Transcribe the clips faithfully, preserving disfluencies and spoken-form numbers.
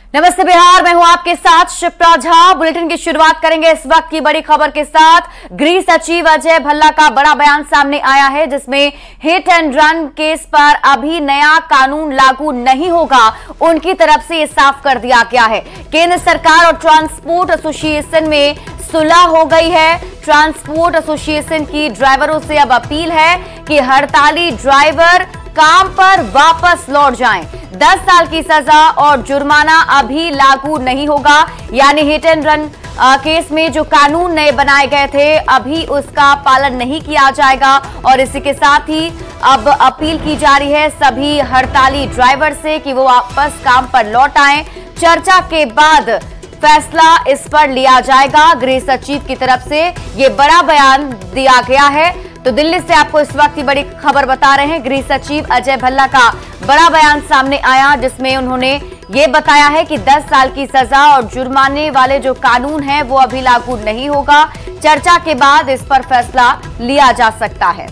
नमस्ते बिहार, मैं हूं आपके साथ शिप्रा झा। बुलेटिन की शुरुआत करेंगे इस वक्त की बड़ी खबर के साथ। गृह सचिव अजय भल्ला का बड़ा बयान सामने आया है, जिसमें हिट एंड रन केस पर अभी नया कानून लागू नहीं होगा, उनकी तरफ से ये साफ कर दिया गया है। केंद्र सरकार और ट्रांसपोर्ट एसोसिएशन में सुलह हो गई है। ट्रांसपोर्ट एसोसिएशन की ड्राइवरों से अब अपील है कि हड़ताली ड्राइवर काम पर वापस लौट जाएं। दस साल की सजा और जुर्माना अभी लागू नहीं होगा, यानी हिट एंड रन केस में जो कानून नए बनाए गए थे अभी उसका पालन नहीं किया जाएगा। और इसी के साथ ही अब अपील की जा रही है सभी हड़ताली ड्राइवर से कि वो वापस काम पर लौट आएं। चर्चा के बाद फैसला इस पर लिया जाएगा। गृह सचिव की तरफ से ये बड़ा बयान दिया गया है। तो दिल्ली से आपको इस वक्त की बड़ी खबर बता रहे हैं। गृह सचिव अजय भल्ला का बड़ा बयान सामने आया, जिसमें उन्होंने ये बताया है कि दस साल की सजा और जुर्माने वाले जो कानून है वो अभी लागू नहीं होगा। चर्चा के बाद इस पर फैसला लिया जा सकता है।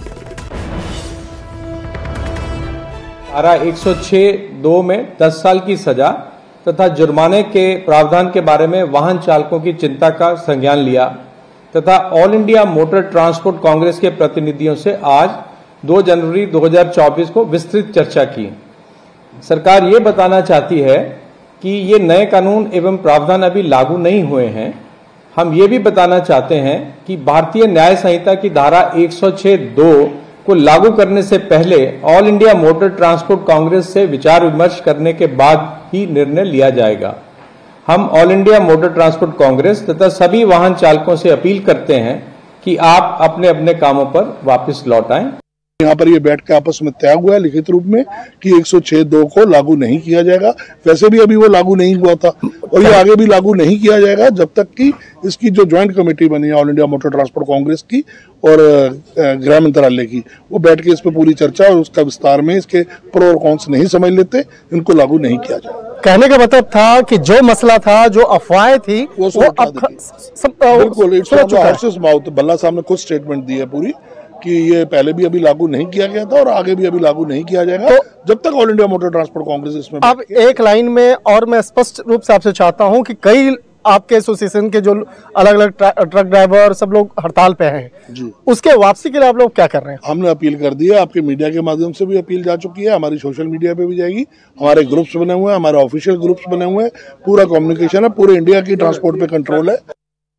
धारा एक सौ छह दो में दस साल की सजा तथा जुर्माने के प्रावधान के बारे में वाहन चालकों की चिंता का संज्ञान लिया तथा All India Motor Transport Congress के प्रतिनिधियों से आज दो जनवरी दो हज़ार चौबीस को विस्तृत चर्चा की। सरकार ये बताना चाहती है कि ये नए कानून एवं प्रावधान अभी लागू नहीं हुए हैं। हम ये भी बताना चाहते हैं कि भारतीय न्याय संहिता की धारा एक सौ छह दो को लागू करने से पहले All India Motor Transport Congress से विचार विमर्श करने के बाद ही निर्णय लिया जाएगा। हम All India Motor Transport Congress तथा सभी वाहन चालकों से अपील करते हैं कि आप अपने अपने कामों पर वापस लौट आएं। यहाँ पर ये बैठ के आपस में तय हुआ है लिखित रूप में कि एक सौ छह दो को लागू नहीं किया जाएगा। वैसे भी अभी वो लागू नहीं हुआ था और ये आगे भी लागू नहीं किया जाएगा जब तक कि इसकी जो ज्वाइंट कमेटी बनी है All India Motor Transport Congress की और गृह मंत्रालय की, वो बैठ के इस पर पूरी चर्चा और उसका विस्तार में इसके प्रो और कॉन्स नहीं समझ लेते, इनको लागू नहीं किया जाएगा। कहने का मतलब था कि जो मसला था, जो अफवाहें थी, वो, वो अब सब बिल्कुल माउथ भल्ला साहब ने खुद स्टेटमेंट दी है पूरी कि ये पहले भी अभी लागू नहीं किया गया था और आगे भी अभी लागू नहीं किया जाएगा तो, जब तक All India Motor Transport Congress इसमें। अब एक लाइन में और मैं स्पष्ट रूप से आपसे चाहता हूं कि कई आपके एसोसिएशन के जो अलग अलग ट्रक ड्राइवर सब लोग हड़ताल पे हैं जी, उसके वापसी के लिए आप लोग क्या कर रहे हैं? हमने अपील कर दी है, आपके मीडिया के माध्यम से भी अपील जा चुकी है, हमारी सोशल मीडिया पे भी जाएगी, हमारे ग्रुप्स बने हुए हैं, हमारे ऑफिशियल ग्रुप्स बने हुए हैं, पूरा कम्युनिकेशन है, पूरे इंडिया की ट्रांसपोर्ट पे कंट्रोल है।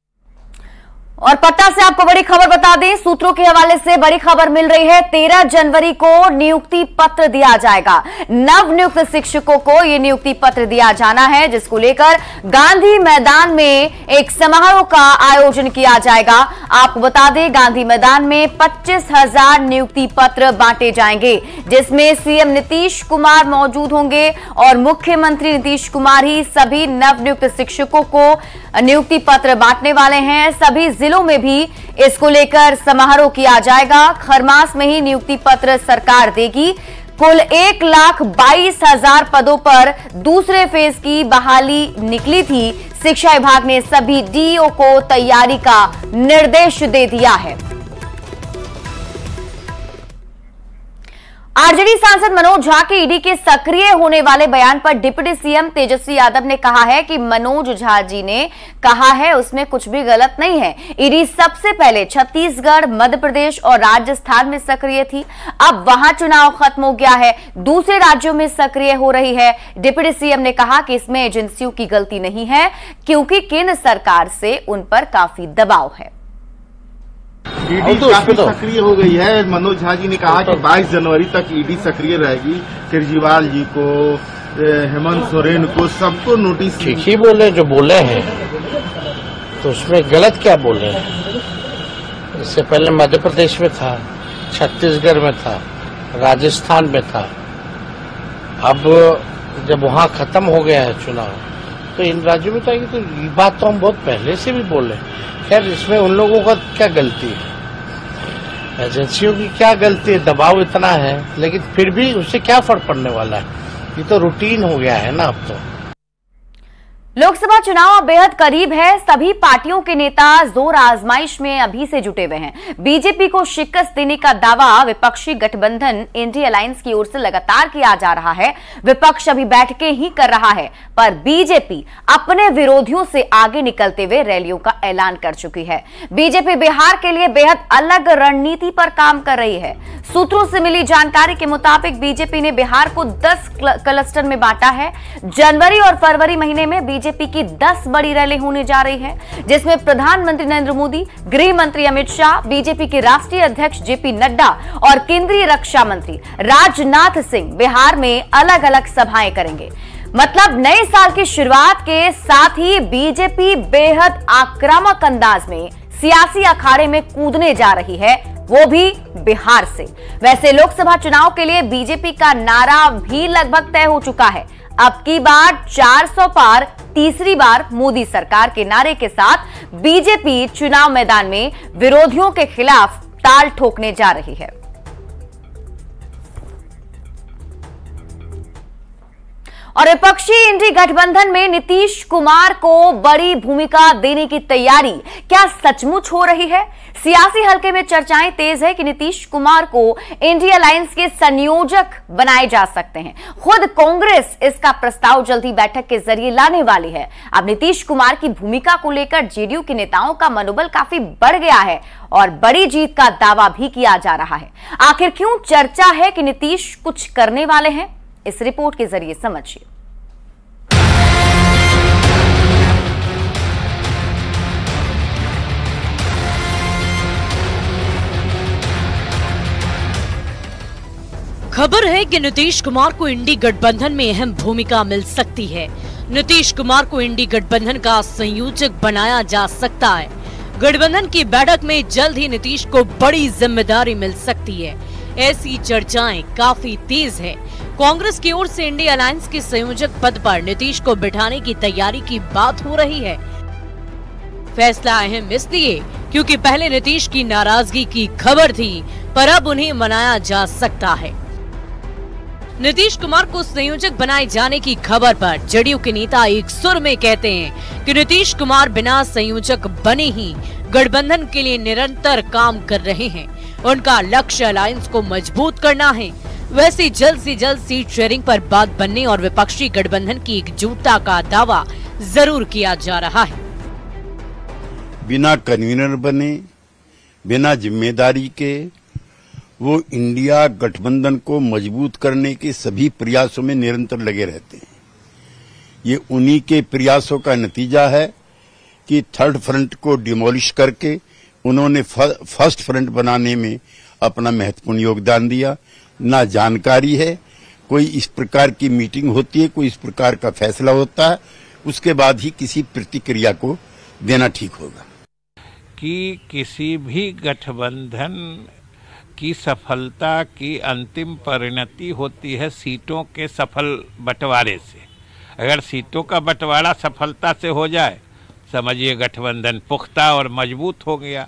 और पटना से आपको बड़ी खबर बता दें, सूत्रों के हवाले से बड़ी खबर मिल रही है। तेरह जनवरी को नियुक्ति पत्र दिया जाएगा। नव नियुक्त शिक्षकों को ये नियुक्ति पत्र दिया जाना है, जिसको लेकर गांधी मैदान में एक समारोह का आयोजन किया जाएगा। आपको बता दें, गांधी मैदान में पच्चीस हजार नियुक्ति पत्र बांटे जाएंगे, जिसमें सीएम नीतीश कुमार मौजूद होंगे और मुख्यमंत्री नीतीश कुमार ही सभी नव नियुक्त शिक्षकों को नियुक्ति पत्र बांटने वाले हैं। सभी जिलों में भी इसको लेकर समारोह किया जाएगा। खरमास में ही नियुक्ति पत्र सरकार देगी। कुल एक लाख बाईस हजार पदों पर दूसरे फेज की बहाली निकली थी। शिक्षा विभाग ने सभी डीईओ को तैयारी का निर्देश दे दिया है। आरजेडी सांसद मनोज झा के ईडी के सक्रिय होने वाले बयान पर डिप्टी सीएम तेजस्वी यादव ने कहा है कि मनोज झा जी ने कहा है उसमें कुछ भी गलत नहीं है। ईडी सबसे पहले छत्तीसगढ़, मध्य प्रदेश और राजस्थान में सक्रिय थी। अब वहां चुनाव खत्म हो गया है, दूसरे राज्यों में सक्रिय हो रही है। डिप्टी सीएम ने कहा कि इसमें एजेंसियों की गलती नहीं है, क्योंकि केंद्र सरकार से उन पर काफी दबाव है। ईडी तो काफी सक्रिय हो गई है। मनोज झा जी ने कहा कि बाईस जनवरी तक ईडी सक्रिय रहेगी। केजरीवाल जी को, हेमंत सोरेन को, सबको नोटिस। ठीक ही बोले जो बोले हैं, तो उसमें गलत क्या बोले हैं? इससे पहले मध्य प्रदेश में था, छत्तीसगढ़ में था, राजस्थान में था। अब जब वहां खत्म हो गया है चुनाव, तो इन राज्यों में तो आएगी। तो ये बात तो हम बहुत पहले से भी बोले। खैर, इसमें उन लोगों का क्या गलती है, एजेंसियों की क्या गलती है? दबाव इतना है, लेकिन फिर भी उससे क्या फर्क पड़ने वाला है? ये तो रूटीन हो गया है ना अब तो। लोकसभा चुनाव बेहद करीब है। सभी पार्टियों के नेता जोर आजमाइश में अभी से जुटे हुए हैं। बीजेपी को शिकस्त देने का दावा विपक्षी गठबंधन इंडी अलायंस की ओर से लगातार किया जा रहा है। विपक्ष अभी बैठकें ही कर रहा है, पर बीजेपी अपने विरोधियों से आगे निकलते हुए रैलियों का ऐलान कर चुकी है। बीजेपी बिहार के लिए बेहद अलग रणनीति पर काम कर रही है। सूत्रों से मिली जानकारी के मुताबिक बीजेपी ने बिहार को दस क्लस्टर में बांटा है। जनवरी और फरवरी महीने में बीजेपी की दस बड़ी रैली होने जा रही है, जिसमें प्रधानमंत्री नरेंद्र मोदी, गृह मंत्री अमित शाह, बीजेपी के राष्ट्रीय अध्यक्ष जेपी नड्डा और केंद्रीय रक्षा मंत्री राजनाथ सिंह बिहार में अलग अलग सभाएं करेंगे। मतलब नए साल की शुरुआत के साथ ही बीजेपी बेहद आक्रामक अंदाज में सियासी अखाड़े में कूदने जा रही है, वो भी बिहार से। वैसे लोकसभा चुनाव के लिए बीजेपी का नारा भी लगभग तय हो चुका है। अब की बार चार सौ पार, तीसरी बार मोदी सरकार के नारे के साथ बीजेपी चुनाव मैदान में विरोधियों के खिलाफ ताल ठोकने जा रही है। और विपक्षी इंडी गठबंधन में नीतीश कुमार को बड़ी भूमिका देने की तैयारी क्या सचमुच हो रही है? सियासी हलके में चर्चाएं तेज है कि नीतीश कुमार को इंडी अलायंस के संयोजक बनाए जा सकते हैं। खुद कांग्रेस इसका प्रस्ताव जल्दी बैठक के जरिए लाने वाली है। अब नीतीश कुमार की भूमिका को लेकर जेडीयू के नेताओं का मनोबल काफी बढ़ गया है और बड़ी जीत का दावा भी किया जा रहा है। आखिर क्यों चर्चा है कि नीतीश कुछ करने वाले हैं? इस रिपोर्ट के जरिए समझिए। खबर है कि नीतीश कुमार को इंडी गठबंधन में अहम भूमिका मिल सकती है। नीतीश कुमार को इंडी गठबंधन का संयोजक बनाया जा सकता है। गठबंधन की बैठक में जल्द ही नीतीश को बड़ी जिम्मेदारी मिल सकती है। ऐसी चर्चाएं काफी तेज है। कांग्रेस की ओर से इंडी अलायंस के संयोजक पद पर नीतीश को बिठाने की तैयारी की बात हो रही है। फैसला अहम इसलिए क्योंकि पहले नीतीश की नाराजगी की खबर थी, पर अब उन्हें मनाया जा सकता है। नीतीश कुमार को संयोजक बनाए जाने की खबर पर जेडीयू के नेता एक सुर में कहते हैं कि नीतीश कुमार बिना संयोजक बने ही गठबंधन के लिए निरंतर काम कर रहे हैं। उनका लक्ष्य अलायंस को मजबूत करना है। वैसे जल्द से जल्द सीट शेयरिंग पर बात बनने और विपक्षी गठबंधन की एकजुटता का दावा जरूर किया जा रहा है। बिना कन्वीनर बने, बिना जिम्मेदारी के वो इंडिया गठबंधन को मजबूत करने के सभी प्रयासों में निरंतर लगे रहते हैं। ये उन्हीं के प्रयासों का नतीजा है कि थर्ड फ्रंट को डिमोलिश करके उन्होंने फर्स्ट फ्रंट बनाने में अपना महत्वपूर्ण योगदान दिया। ना जानकारी है, कोई इस प्रकार की मीटिंग होती है, कोई इस प्रकार का फैसला होता है, उसके बाद ही किसी प्रतिक्रिया को देना ठीक होगा। कि किसी भी गठबंधन की सफलता की अंतिम परिणति होती है सीटों के सफल बंटवारे से। अगर सीटों का बंटवारा सफलता से हो जाए, समझिए गठबंधन पुख्ता और मजबूत हो गया।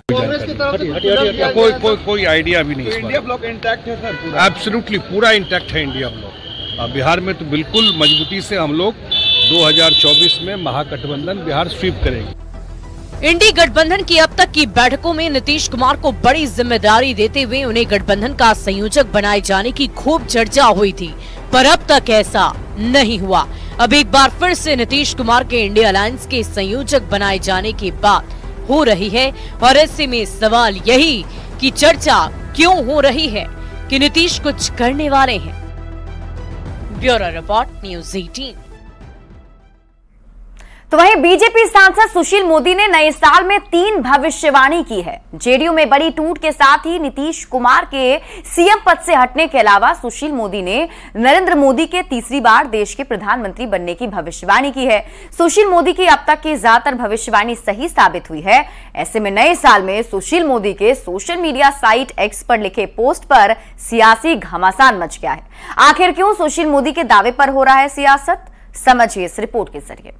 कोई कोई कोई आइडिया भी नहीं। इंडिया ब्लॉक इंटैक्ट है सर? एब्सोल्युटली पूरा इंटैक्ट है इंडिया ब्लॉक। बिहार में तो बिल्कुल मजबूती से हम लोग दो हज़ार चौबीस में महागठबंधन बिहार स्वीप करेगी। इंडी गठबंधन की अब तक की बैठकों में नीतीश कुमार को बड़ी जिम्मेदारी देते हुए उन्हें गठबंधन का संयोजक बनाए जाने की खूब चर्चा हुई थी, पर अब तक ऐसा नहीं हुआ। अब एक बार फिर से नीतीश कुमार के इंडी अलायंस के संयोजक बनाए जाने की बात हो रही है और ऐसे में सवाल यही कि चर्चा क्यों हो रही है कि नीतीश कुछ करने वाले हैं। ब्यूरो रिपोर्ट, न्यूज़ अठारह। तो वहीं बीजेपी सांसद सुशील मोदी ने नए साल में तीन भविष्यवाणी की है। जेडीयू में बड़ी टूट के साथ ही नीतीश कुमार के सीएम पद से हटने के अलावा सुशील मोदी ने नरेंद्र मोदी के तीसरी बार देश के प्रधानमंत्री बनने की भविष्यवाणी की है। सुशील मोदी की अब तक की ज्यादातर भविष्यवाणी सही साबित हुई है। ऐसे में नए साल में सुशील मोदी के सोशल मीडिया साइट एक्स पर लिखे पोस्ट पर सियासी घमासान मच गया है। आखिर क्यों सुशील मोदी के दावे पर हो रहा है सियासत, समझिए इस रिपोर्ट के जरिए।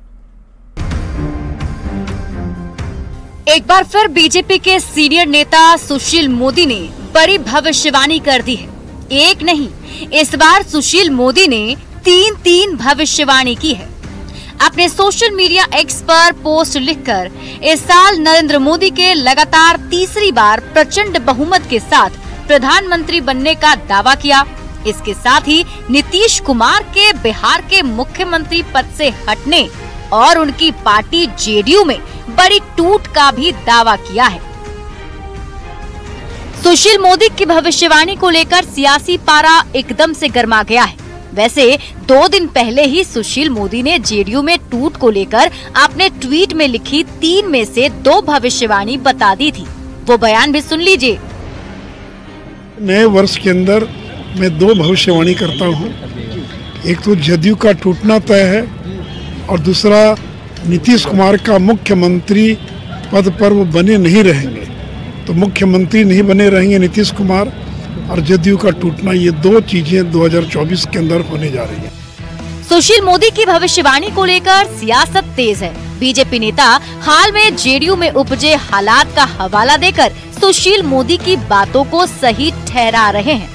एक बार फिर बीजेपी के सीनियर नेता सुशील मोदी ने बड़ी भविष्यवाणी कर दी है। एक नहीं, इस बार सुशील मोदी ने तीन तीन भविष्यवाणी की है। अपने सोशल मीडिया एक्स पर पोस्ट लिखकर इस साल नरेंद्र मोदी के लगातार तीसरी बार प्रचंड बहुमत के साथ प्रधानमंत्री बनने का दावा किया। इसके साथ ही नीतीश कुमार के बिहार के मुख्यमंत्री पद से हटने और उनकी पार्टी जेडीयू में बड़ी टूट का भी दावा किया है। सुशील मोदी की भविष्यवाणी को लेकर सियासी पारा एकदम से गर्मा गया है। वैसे दो दिन पहले ही सुशील मोदी ने जेडीयू में टूट को लेकर अपने ट्वीट में लिखी तीन में से दो भविष्यवाणी बता दी थी। वो बयान भी सुन लीजिए। नए वर्ष के अंदर मैं दो भविष्यवाणी करता हूँ। एक तो जदयू का टूटना तय है और दूसरा नीतीश कुमार का मुख्यमंत्री पद पर वो बने नहीं रहेंगे। तो मुख्यमंत्री नहीं बने रहेंगे नीतीश कुमार और जदयू का टूटना, ये दो चीजें दो हज़ार चौबीस के अंदर होने जा रही है। सुशील मोदी की भविष्यवाणी को लेकर सियासत तेज है। बीजेपी नेता हाल में जेडीयू में उपजे हालात का हवाला देकर सुशील मोदी की बातों को सही ठहरा रहे हैं।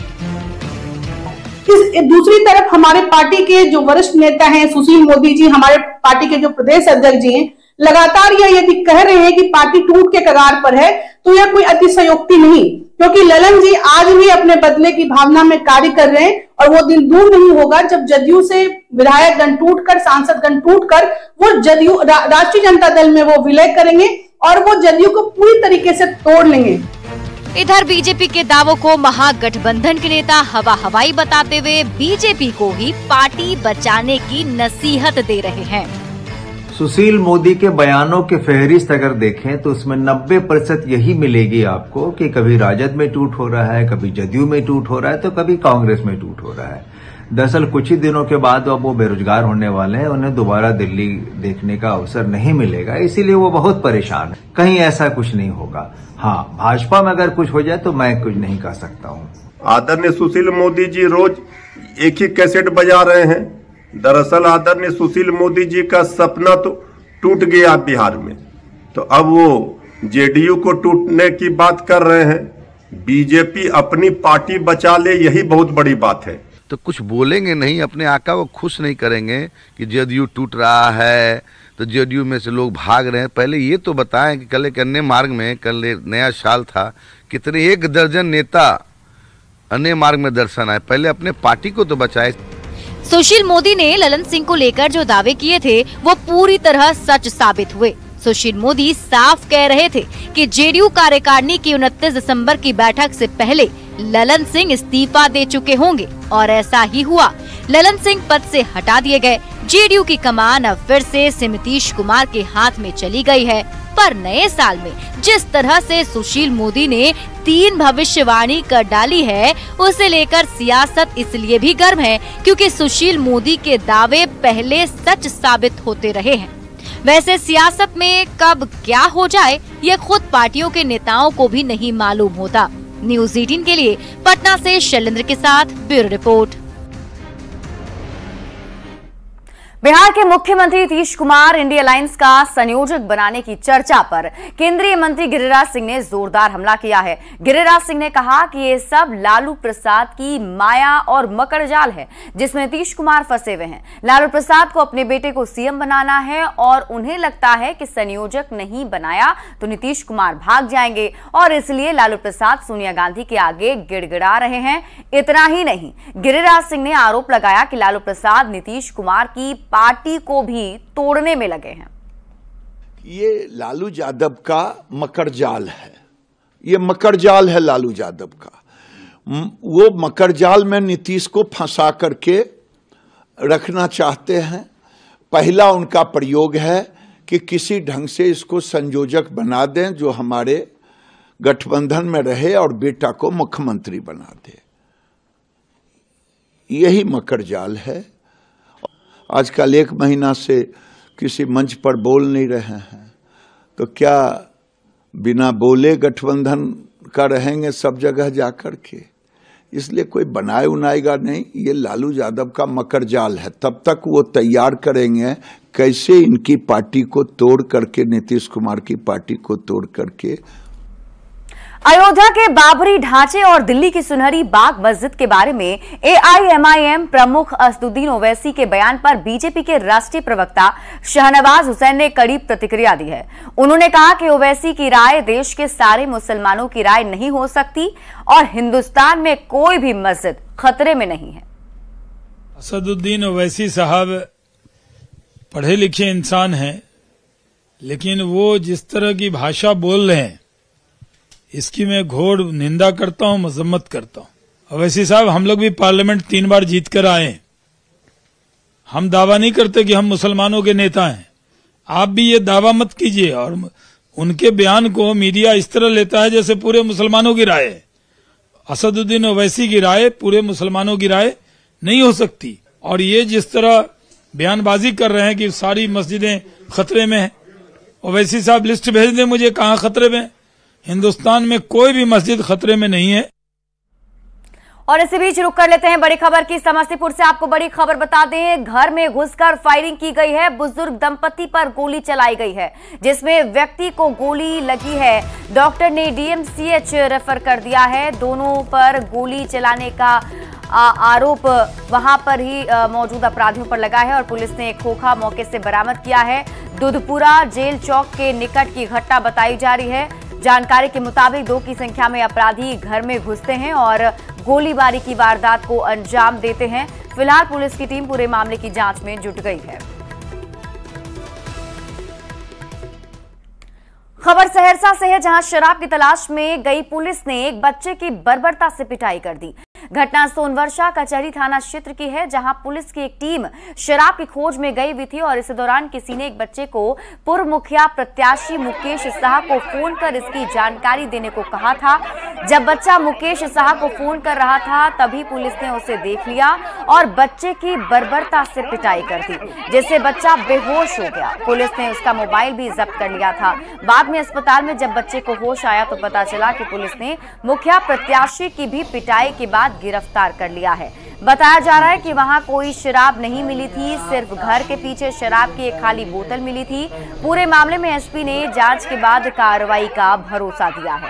दूसरी तरफ हमारे पार्टी के जो वरिष्ठ नेता हैं सुशील मोदी जी, हमारे पार्टी के जो प्रदेश अध्यक्ष जी हैं, लगातार यह यदि कह रहे हैं कि पार्टी टूट के कगार पर है, तो यह कोई अतिशयोक्ति नहीं, क्योंकि ललन जी आज भी अपने बदले की भावना में कार्य कर रहे हैं और वो दिन दूर नहीं होगा जब जदयू से विधायक गण टूटकर, सांसद गण टूटकर वो जदयू रा, राष्ट्रीय जनता दल में वो विलय करेंगे और वो जदयू को पूरी तरीके से तोड़ लेंगे। इधर बीजेपी के दावों को महागठबंधन के नेता हवा हवाई बताते हुए बीजेपी को ही पार्टी बचाने की नसीहत दे रहे हैं। सुशील मोदी के बयानों के फहरिस्त अगर देखें तो उसमें नब्बे प्रतिशत यही मिलेगी आपको कि कभी राजद में टूट हो रहा है, कभी जदयू में टूट हो रहा है, तो कभी कांग्रेस में टूट हो रहा है। दरअसल कुछ ही दिनों के बाद अब वो बेरोजगार होने वाले हैं, उन्हें दोबारा दिल्ली देखने का अवसर नहीं मिलेगा, इसीलिए वो बहुत परेशान है। कहीं ऐसा कुछ नहीं होगा। हाँ, भाजपा में अगर कुछ हो जाए तो मैं कुछ नहीं कर सकता हूँ। आदरणीय सुशील मोदी जी रोज एक ही कैसेट बजा रहे हैं। दरअसल आदरणीय सुशील मोदी जी का सपना तो टूट गया बिहार में, तो अब वो जेडीयू को टूटने की बात कर रहे हैं। बीजेपी अपनी पार्टी बचा ले, यही बहुत बड़ी बात है। तो कुछ बोलेंगे नहीं, अपने आका वो खुश नहीं करेंगे कि जेडीयू टूट रहा है तो जेडीयू में से लोग भाग रहे हैं। पहले ये तो बताएं कि कल एक अन्य मार्ग में, कल नया साल था, कितने एक दर्जन नेता अन्य मार्ग में दर्शन आए। पहले अपने पार्टी को तो बचाए। सुशील मोदी ने ललन सिंह को लेकर जो दावे किए थे वो पूरी तरह सच साबित हुए। सुशील मोदी साफ कह रहे थे कि जेडीयू कार्यकारिणी की उनतीस दिसंबर की बैठक से पहले ललन सिंह इस्तीफा दे चुके होंगे और ऐसा ही हुआ। ललन सिंह पद से हटा दिए गए। जेडीयू की कमान अब फिर से नीतीश कुमार के हाथ में चली गई है। पर नए साल में जिस तरह से सुशील मोदी ने तीन भविष्यवाणी कर डाली है, उसे लेकर सियासत इसलिए भी गर्म है क्योंकि सुशील मोदी के दावे पहले सच साबित होते रहे हैं। वैसे सियासत में कब क्या हो जाए ये खुद पार्टियों के नेताओं को भी नहीं मालूम होता। न्यूज़ अठारह के लिए पटना से शैलेंद्र के साथ ब्यूरो रिपोर्ट। बिहार के मुख्यमंत्री नीतीश कुमार इंडिया अलायंस का संयोजक बनाने की चर्चा पर केंद्रीय मंत्री गिरिराज सिंह ने जोरदार हमला किया है। गिरिराज सिंह ने कहा कि ये सब लालू प्रसाद की माया और मकड़जाल है जिसमें नीतीश कुमार फंसे हुए हैं। लालू प्रसाद को अपने बेटे को सीएम बनाना है और उन्हें लगता है कि संयोजक नहीं बनाया तो नीतीश कुमार भाग जाएंगे और इसलिए लालू प्रसाद सोनिया गांधी के आगे गिड़गिड़ा रहे हैं। इतना ही नहीं, गिरिराज सिंह ने आरोप लगाया कि लालू प्रसाद नीतीश कुमार की पार्टी को भी तोड़ने में लगे हैं। ये लालू यादव का मकड़जाल है, ये मकड़जाल है लालू यादव का। वो मकड़जाल में नीतीश को फंसा करके रखना चाहते हैं। पहला उनका प्रयोग है कि किसी ढंग से इसको संयोजक बना दें जो हमारे गठबंधन में रहे और बेटा को मुख्यमंत्री बना दे। यही मकड़जाल है। आजकल एक महीना से किसी मंच पर बोल नहीं रहे हैं, तो क्या बिना बोले गठबंधन का रहेंगे सब जगह जाकर के? इसलिए कोई बनाए उनाएगा नहीं। ये लालू यादव का मकड़जाल है। तब तक वो तैयार करेंगे कैसे इनकी पार्टी को तोड़ करके, नीतीश कुमार की पार्टी को तोड़ करके। अयोध्या के बाबरी ढांचे और दिल्ली की सुनहरी बाग मस्जिद के बारे में ए आई एम आई एम प्रमुख असदुद्दीन ओवैसी के बयान पर बीजेपी के राष्ट्रीय प्रवक्ता शाहनवाज हुसैन ने कड़ी प्रतिक्रिया दी है। उन्होंने कहा कि ओवैसी की राय देश के सारे मुसलमानों की राय नहीं हो सकती और हिंदुस्तान में कोई भी मस्जिद खतरे में नहीं है। असदुद्दीन ओवैसी साहब पढ़े लिखे इंसान हैं, लेकिन वो जिस तरह की भाषा बोल रहे हैं इसकी मैं घोर निंदा करता हूं, मजम्मत करता हूं। ओवैसी साहब, हम लोग भी पार्लियामेंट तीन बार जीत कर आए हैं। हम दावा नहीं करते कि हम मुसलमानों के नेता हैं। आप भी ये दावा मत कीजिए। और उनके बयान को मीडिया इस तरह लेता है जैसे पूरे मुसलमानों की राय है। असदुद्दीन ओवैसी की राय पूरे मुसलमानों की राय नहीं हो सकती। और ये जिस तरह बयानबाजी कर रहे हैं कि सारी मस्जिदें खतरे में हैं, ओवैसी साहब लिस्ट भेज दें मुझे, कहां खतरे में। हिंदुस्तान में कोई भी मस्जिद खतरे में नहीं है। और इसी बीच रुक कर लेते हैं बड़ी खबर की। समस्तीपुर से आपको बड़ी खबर बता दें, घर में घुसकर फायरिंग की गई है। बुजुर्ग दंपति पर गोली चलाई गई है, जिसमें व्यक्ति को गोली लगी है। डॉक्टर ने D M C H refer कर दिया है। दोनों पर गोली चलाने का आरोप वहां पर ही मौजूद अपराधियों पर लगा है और पुलिस ने एक खोखा मौके से बरामद किया है। दुधपुरा जेल चौक के निकट की घटना बताई जा रही है। जानकारी के मुताबिक दो की संख्या में अपराधी घर में घुसते हैं और गोलीबारी की वारदात को अंजाम देते हैं। फिलहाल पुलिस की टीम पूरे मामले की जांच में जुट गई है। खबर सहरसा से है, जहां शराब की तलाश में गई पुलिस ने एक बच्चे की बर्बरता से पिटाई कर दी। घटना सोनवर्षा कचहरी थाना क्षेत्र की है, जहां पुलिस की एक टीम शराब की खोज में गई हुई थी और इस दौरान किसी ने एक बच्चे को पूर्व मुखिया प्रत्याशी मुकेश साह को फोन कर इसकी जानकारी देने को कहा था। जब बच्चा मुकेश साह को फोन कर रहा था तभी पुलिस ने उसे देख लिया और बच्चे की बर्बरता से पिटाई कर दी, जिससे बच्चा बेहोश हो गया। पुलिस ने उसका मोबाइल भी जब्त कर लिया था। बाद में अस्पताल में जब बच्चे को होश आया तो पता चला कि पुलिस ने मुखिया प्रत्याशी की भी पिटाई के बाद गिरफ्तार कर लिया है। बताया जा रहा है कि वहां कोई शराब नहीं मिली थी, सिर्फ घर के पीछे शराब की एक खाली बोतल मिली थी। पूरे मामले में एस पी ने जांच के बाद कार्रवाई का भरोसा दिया है।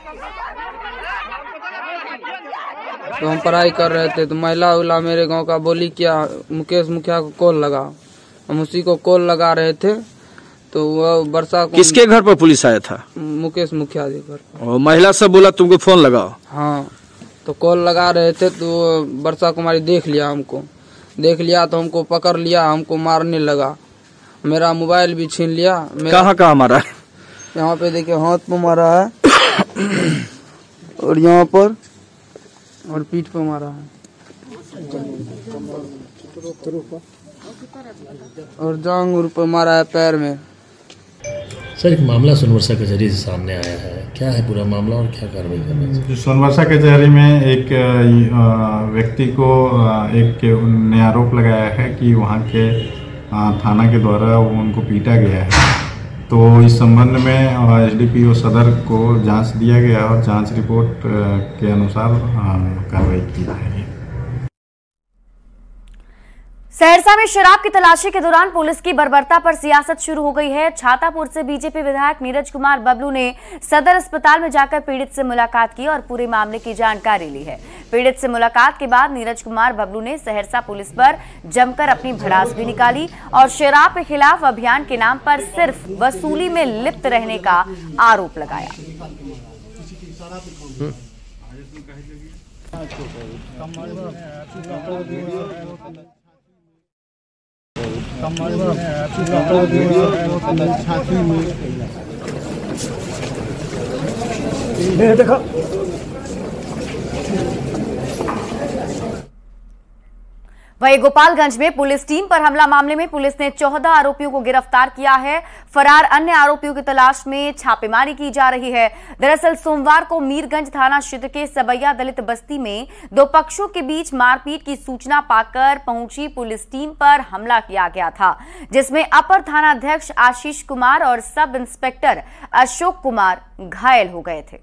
तो हम पढ़ाई कर रहे थे तो महिला उला मेरे गांव का बोली क्या मुकेश मुखिया को कॉल लगा। हम उसी को कॉल लगा रहे थे तो वह वर्षा को किसके घर पर पुलिस आया था? मुकेश मुखिया जी घर। और महिला सब बोला तुमको फोन लगाओ। हाँ, तो कॉल लगा रहे थे तो वर्षा कुमारी देख लिया, हमको देख लिया तो हमको पकड़ लिया, हमको मारने लगा। मेरा मोबाइल भी छीन लिया। कहाँ कहाँ मारा? यहाँ पे देखिए हाथ पे मारा है और यहाँ पर और पीठ पे मारा है और जांघ पे मारा है पैर में। सर, एक मामला सोनवर्षा कचहरी से सामने आया है, क्या है पूरा मामला और क्या कार्रवाई करना चाहिए? सोनवर्षा कचहरी में एक व्यक्ति को एक ने आरोप लगाया है कि वहाँ के थाना के द्वारा वो उनको पीटा गया है। तो इस संबंध में एस डी पी ओ सदर को जांच दिया गया और जांच रिपोर्ट के अनुसार कार्रवाई की जाएगी। सहरसा में शराब की तलाशी के दौरान पुलिस की बर्बरता पर सियासत शुरू हो गई है। छातापुर से बीजेपी विधायक नीरज कुमार बबलू ने सदर अस्पताल में जाकर पीड़ित से मुलाकात की और पूरे मामले की जानकारी ली है। पीड़ित से मुलाकात के बाद नीरज कुमार बबलू ने सहरसा पुलिस पर जमकर अपनी भड़ास भी निकाली और शराब के खिलाफ अभियान के नाम पर सिर्फ वसूली में लिप्त रहने का आरोप लगाया। देखो वहीं गोपालगंज में पुलिस टीम पर हमला मामले में पुलिस ने चौदह आरोपियों को गिरफ्तार किया है। फरार अन्य आरोपियों की तलाश में छापेमारी की जा रही है। दरअसल सोमवार को मीरगंज थाना क्षेत्र के सबैया दलित बस्ती में दो पक्षों के बीच मारपीट की सूचना पाकर पहुंची पुलिस टीम पर हमला किया गया था, जिसमें अपर थानाध्यक्ष आशीष कुमार और सब इंस्पेक्टर अशोक कुमार घायल हो गए थे।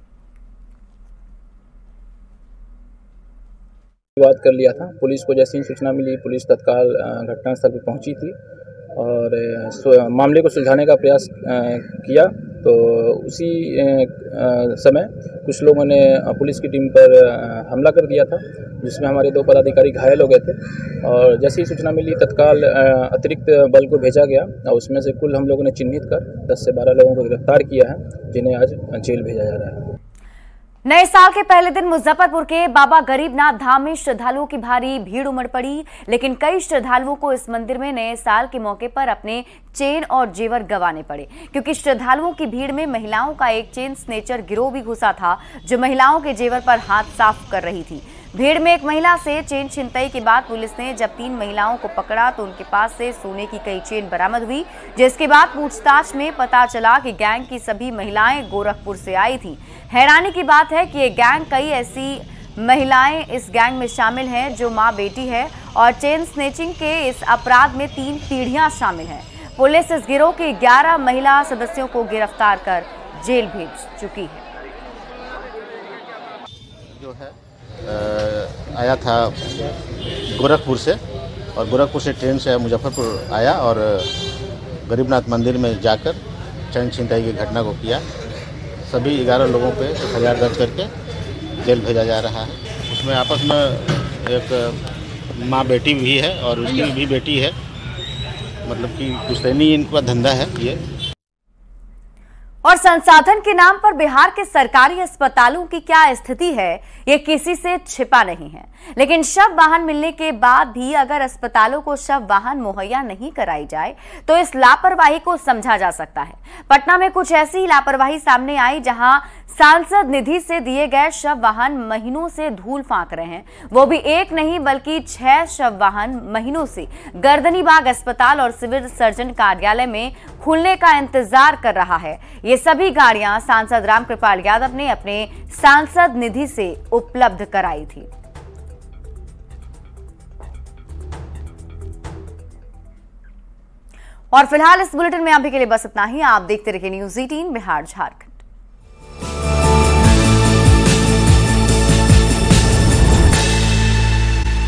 विवाद कर लिया था। पुलिस को जैसे ही सूचना मिली पुलिस तत्काल घटनास्थल पर पहुंची थी और मामले को सुलझाने का प्रयास किया। तो उसी समय कुछ लोगों ने पुलिस की टीम पर हमला कर दिया था, जिसमें हमारे दो पदाधिकारी घायल हो गए थे। और जैसे ही सूचना मिली तत्काल अतिरिक्त बल को भेजा गया और उसमें से कुल हम लोगों ने चिन्हित कर दस से बारह लोगों को गिरफ्तार किया है, जिन्हें आज जेल भेजा जा रहा है। नए साल के पहले दिन मुजफ्फरपुर के बाबा गरीबनाथ धाम में श्रद्धालुओं की भारी भीड़ उमड़ पड़ी, लेकिन कई श्रद्धालुओं को इस मंदिर में नए साल के मौके पर अपने चेन और जेवर गंवाने पड़े, क्योंकि श्रद्धालुओं की भीड़ में महिलाओं का एक चेन स्नेचर गिरोह भी घुसा था, जो महिलाओं के जेवर पर हाथ साफ कर रही थी। भीड़ में एक महिला से चेन छिनतई के बाद पुलिस ने जब तीन महिलाओं को पकड़ा तो उनके पास से सोने की कई चेन बरामद हुई, जिसके बाद पूछताछ में पता चला कि गैंग की सभी महिलाएं गोरखपुर से आई थी। हैरानी की बात है कि ये गैंग, कई ऐसी महिलाएं इस गैंग में शामिल हैं जो मां बेटी है और चेन स्नेचिंग के इस अपराध में तीन पीढ़ियां शामिल हैं। पुलिस इस गिरोह के ग्यारह महिला सदस्यों को गिरफ्तार कर जेल भेज चुकी है। जो है आया था गोरखपुर से और गोरखपुर से ट्रेन से मुजफ्फरपुर आया और गरीबनाथ मंदिर में जाकर चैन छिनताई की घटना को किया। सभी ग्यारह लोगों पे एक हज़ार दर्ज करके जेल भेजा जा रहा है। उसमें आपस में एक माँ बेटी भी है और उसकी भी बेटी है, मतलब कि पुश्तैनी इनका धंधा है ये। और संसाधन के नाम पर बिहार के सरकारी अस्पतालों की क्या स्थिति है, ये किसी से छिपा नहीं है। लेकिन शव वाहन मिलने के बाद भी अगर अस्पतालों को शव वाहन मुहैया नहीं कराई जाए तो इस लापरवाही को समझा जा सकता है। पटना में कुछ ऐसी लापरवाही सामने आई जहां सांसद निधि से दिए गए शव वाहन महीनों से धूल फांक रहे हैं। वो भी एक नहीं बल्कि छह शव वाहन महीनों से गर्दनीबाग अस्पताल और सिविल सर्जन कार्यालय में खुलने का इंतजार कर रहा है। ये सभी गाड़ियां सांसद रामकृपाल यादव ने अपने सांसद निधि से उपलब्ध कराई थी। और फिलहाल इस बुलेटिन में अभी के लिए बस इतना ही। आप देखते रहिए न्यूज़ अठारह बिहार झारखंड।